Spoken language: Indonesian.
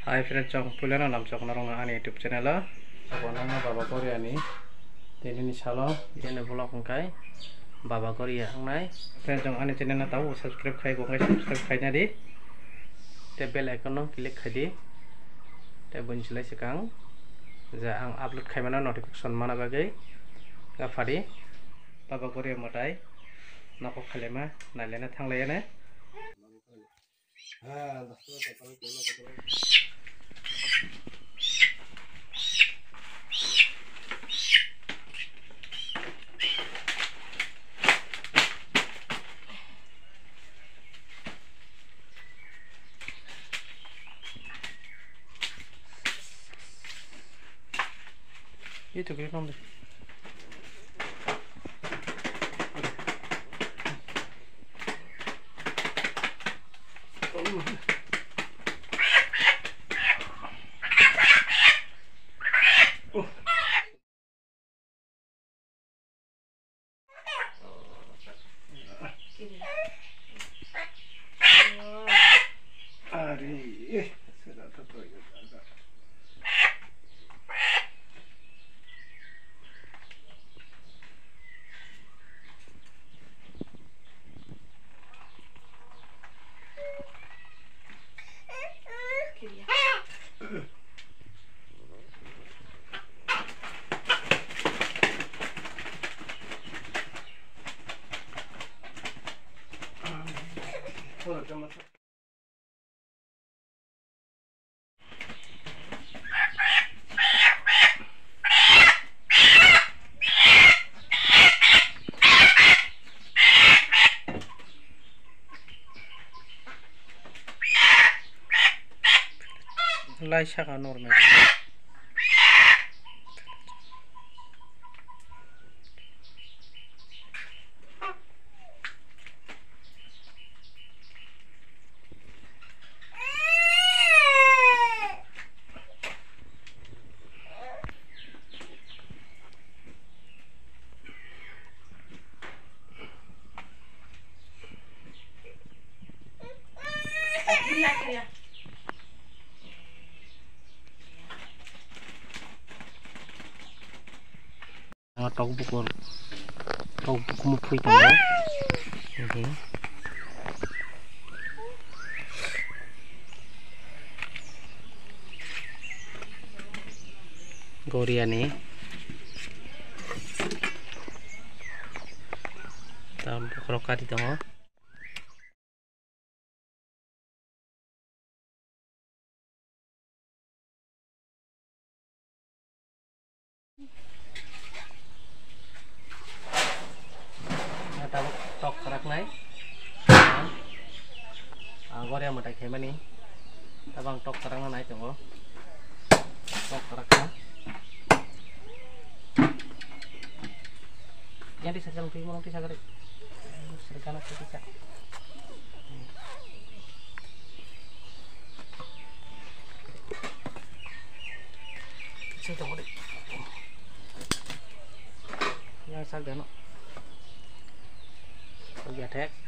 Hai friends, chong pulena nam chong narong ani YouTube channel a abona na baba kori ani teni ni salo jene vlog ngkai baba kori angnai friends chong ani channel na tau subscribe khai go khai subscribe khai na di te bell icon no click khai di te bunsilai sekang ja ang upload khai mana notification mana bagai ga fadi baba kori motai nako khalema nalena thanglaya ne itu kira kamu deh. Lai saka normal. Tau buku mau pui tau Goria nih tam krokat itu mau tok kerak naik Goria mau tak kemana nih tabang tok kerak naik tuh tok kerak yang disajang di mana bisa kali sergana bisa sih tunggu deh yang sargana Lihat